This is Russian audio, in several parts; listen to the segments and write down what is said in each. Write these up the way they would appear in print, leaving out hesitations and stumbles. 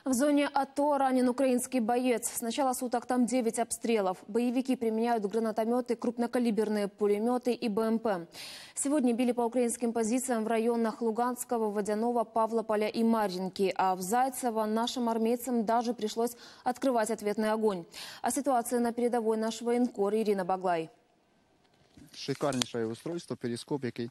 В зоне АТО ранен украинский боец. С начала суток там 9 обстрелов. Боевики применяют гранатометы, крупнокалиберные пулеметы и БМП. Сегодня били по украинским позициям в районах Луганского, Водяного, Павлополя и Марьинки. А в Зайцево нашим армейцам даже пришлось открывать ответный огонь. О ситуации на передовой наш военкор Ирина Баглай. Шикарніше устройство, перископ, який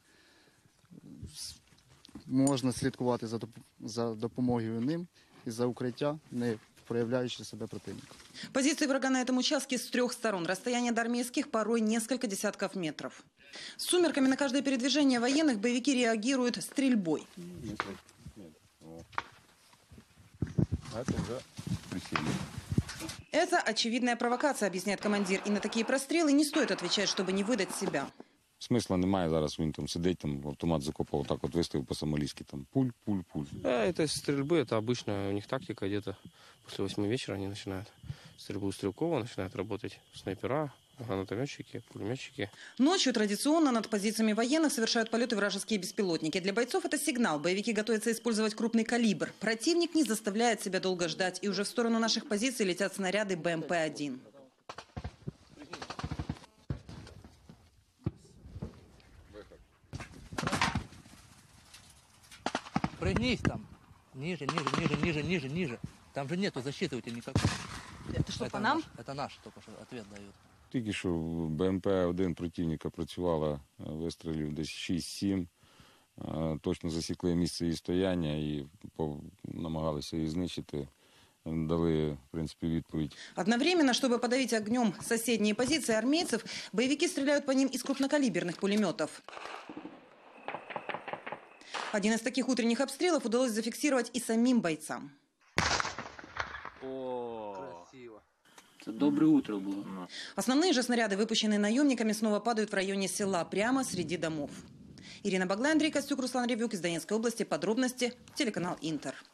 можна слідкувати за допомогою ним і за укриття, не проявляючи себе противника. Позиции врага на этом участке с 3 сторон. Расстояние до армейских порой несколько десятков метров. С сумерками на каждое передвижение военных боевики реагируют стрельбой. Это очевидная провокация, объясняет командир. И на такие прострелы не стоит отвечать, чтобы не выдать себя. Смысла немає зараз, він там сидить, там автомат закопав, так от виставив по-самолійськи, там пуль. Это стрельбы, это обычно у них тактика, где-то после 8 вечера они начинают стрельбу стрелкового, начинают работать снайпера, гранатометчики, пулеметчики. Ночью традиционно над позициями военных совершают полеты вражеские беспилотники. Для бойцов это сигнал. Боевики готовятся использовать крупный калибр. Противник не заставляет себя долго ждать. И уже в сторону наших позиций летят снаряды БМП-1. Прыгнись там. Ниже. Там же нету защиты у тебя никакой. Это что, по нам? Это наш только что ответ дают. Тільки що БМП-1 противника працювала, вистрілів десь 6-7. Точно засікли місце її стояння і намагалися її знищити. Дали, в принципе, відповідь. Одновременно, чтобы подавить огнем соседние позиции армейцев, боевики стреляют по ним из крупнокалиберных пулеметов. Один из таких утренних обстрелов удалось зафиксировать и самим бойцам. Красиво. Это доброе утро было. Основные же снаряды, выпущенные наемниками, снова падают в районе села, прямо среди домов. Ирина Баглай, Андрей Костюк, Руслан Ревюк из Донецкой области. Подробности телеканал Интер.